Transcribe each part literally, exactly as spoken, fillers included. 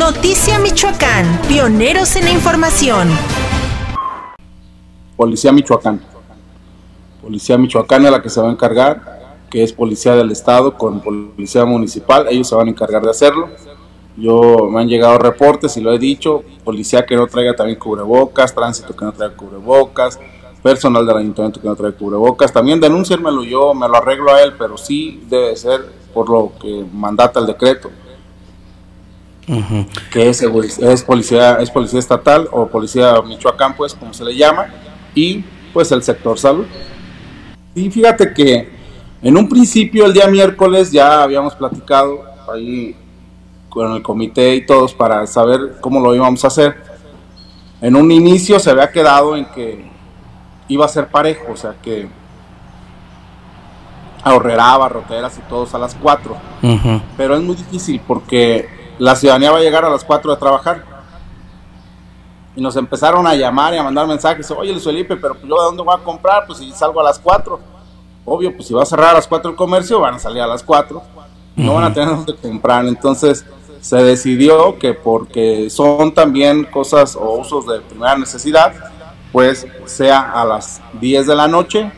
Noticia Michoacán, pioneros en la información. Policía Michoacán. Policía Michoacán es la que se va a encargar, que es policía del estado con policía municipal, ellos se van a encargar de hacerlo. Yo me han llegado reportes y lo he dicho, policía que no traiga también cubrebocas, tránsito que no traiga cubrebocas, personal del ayuntamiento que no traiga cubrebocas, también denúncienmelo, yo me lo arreglo a él, pero sí debe ser por lo que mandata el decreto. Uh-huh. Que es, es policía es policía estatal o policía Michoacán, pues como se le llama, y pues el sector salud. Y fíjate que en un principio el día miércoles ya habíamos platicado ahí con el comité y todos para saber cómo lo íbamos a hacer. En un inicio se había quedado en que iba a ser parejo, o sea que Aurrera, Barroteras y todos a las cuatro. Uh-huh. Pero es muy difícil porque la ciudadanía va a llegar a las cuatro a trabajar. Y nos empezaron a llamar y a mandar mensajes. Oye, Luis Felipe, pero yo ¿de dónde voy a comprar? Pues si salgo a las cuatro. Obvio, pues si va a cerrar a las cuatro el comercio, van a salir a las cuatro. No uh-huh. van a tener dónde comprar. Entonces se decidió que porque son también cosas o usos de primera necesidad, pues sea a las diez de la noche,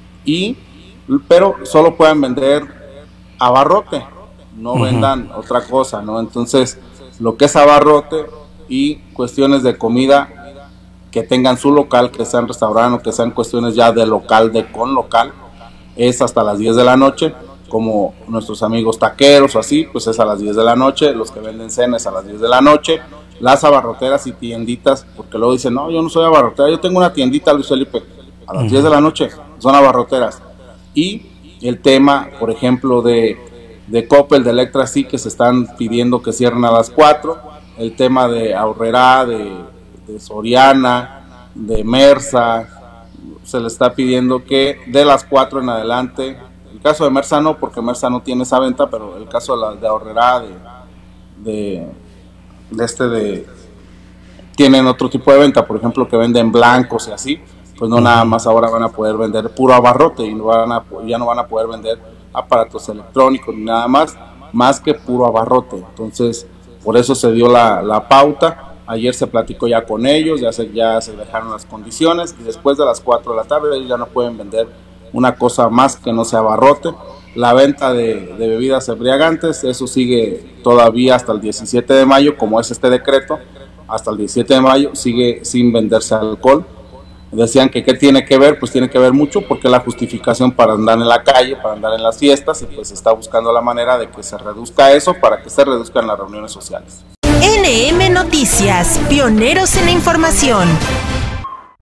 y pero solo pueden vender abarrote, no uh-huh. vendan otra cosa, ¿no? Entonces, lo que es abarrote y cuestiones de comida que tengan su local, que sean restaurante o que sean cuestiones ya de local, de con local, es hasta las diez de la noche, como nuestros amigos taqueros o así, pues es a las diez de la noche, los que venden cenas a las diez de la noche, las abarroteras y tienditas, porque luego dicen, no, yo no soy abarrotera, yo tengo una tiendita, Luis Felipe, a las uh-huh. diez de la noche, son abarroteras. Y el tema, por ejemplo, de, de Coppel, de Electra, sí, que se están pidiendo que cierren a las cuatro, el tema de Aurrera, de, de Soriana, de Mersa, se le está pidiendo que de las cuatro en adelante, el caso de Mersa no, porque Mersa no tiene esa venta, pero el caso de, la, de Aurrera, de, de, de este de, tienen otro tipo de venta, por ejemplo, que venden blancos y así, pues no nada más ahora van a poder vender puro abarrote y no van a, ya no van a poder vender aparatos electrónicos ni nada más, más que puro abarrote. Entonces, por eso se dio la, la pauta. Ayer se platicó ya con ellos, ya se, ya se dejaron las condiciones y después de las cuatro de la tarde ellos ya no pueden vender una cosa más que no sea abarrote. La venta de, de bebidas embriagantes, eso sigue todavía hasta el diecisiete de mayo, como es este decreto, hasta el diecisiete de mayo sigue sin venderse alcohol. Decían que qué tiene que ver, pues tiene que ver mucho porque la justificación para andar en la calle, para andar en las fiestas, y pues se está buscando la manera de que se reduzca eso para que se reduzcan las reuniones sociales. N M Noticias, pioneros en la información.